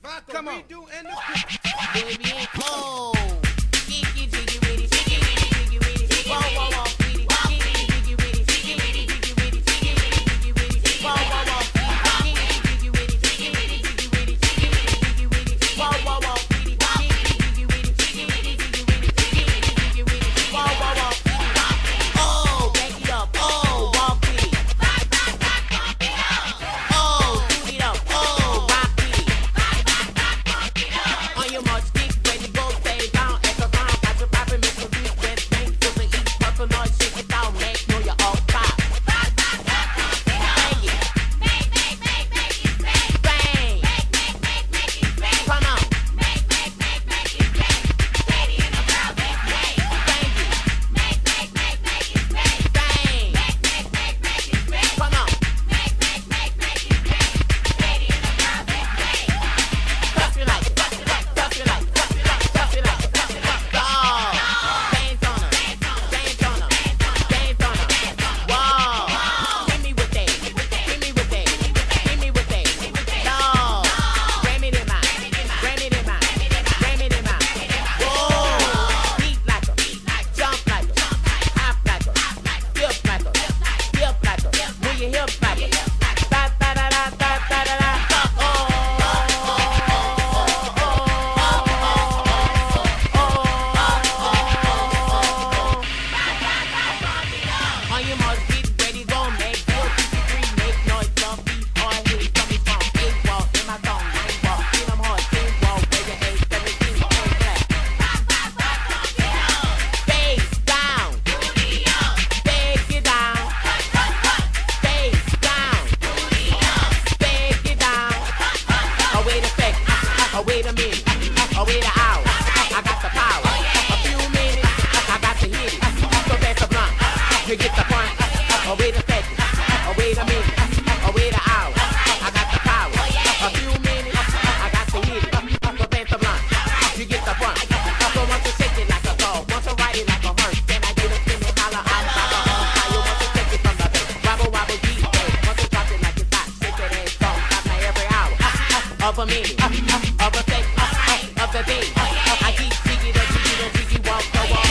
Come on. Baby, oh, jiggy jiggy with it, jiggy jiggy with it, whoa whoa whoa, jiggy jiggy with it, jiggy jiggy with it, jiggy with it, whoa whoa whoa, jiggy with it, jiggy with it, jiggy with it, whoa whoa whoa, jiggy with it, jiggy with it, jiggy with it, whoa whoa whoa. Oh, back it up, oh, walk with it. Oh, shoot it up, oh, rock with it. On your march, get ready, go, stay down at the ground. Got your poppin', make some juice, west bank, to the east, purple noise, shake it down, make know you're all five. Bang it. Bang. Come on. Bang it. Bang. Come on. Tough you like, tough you like, tough you like, tough you like, tough you like, tough you like. Dog. Dance on 'em, dance on 'em, dance on 'em. Whoa. Hit me with that, hit me with that, hit me with that. Dog. Ram it in my, ram it in my, ram it in my. Whoa. Beat like 'em, jump like 'em, hop like 'em, flip like 'em, dip like 'em, move your hips like 'em. Da da da da da da da da. On your mark, get ready, go make 4, 2, 3, make noise, bumpy, hard hit, coming from 8 wall, in my zone, 9 wall, hit 'em hard, 10 wall, where your 8, 17, and clap. Face down, take it down, face down, take it down. Oh, wait a sec, oh, wait a minute, oh, wait an hour, I got the power, a few minutes, I got to hit it, so that's a blunt, you get the point, oh, wait a second, oh, wait a minute, oh, wait an hour, I got the power, a few minutes, I got to hit it, so that's a blunt, you get the point, so once you shake it like a dog, once you ride it like a hearse, then I get a spin and holler, I'm like a home fire, once you take it from the back, wobble, wobble, deep back, once you drop it like it's hot, shake that ass off, stop now every hour, of a minute, of a second, of the day, I keep jiggy, the jiggy, walk the walk.